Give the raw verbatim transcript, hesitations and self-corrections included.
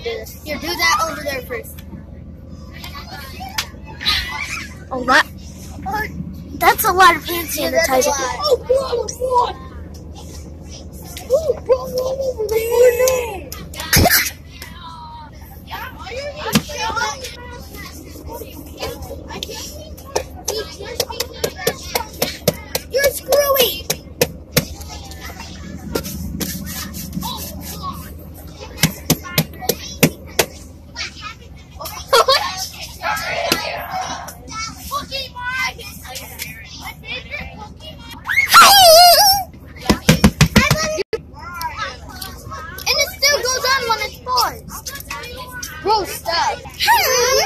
do this. Here, do that over there first. Oh, that, that's a lot of hand sanitizer. Oh, bro, what? Oh, bro, all over the floor now. You're screwy. And it still goes on when it's paused. Bro, stop.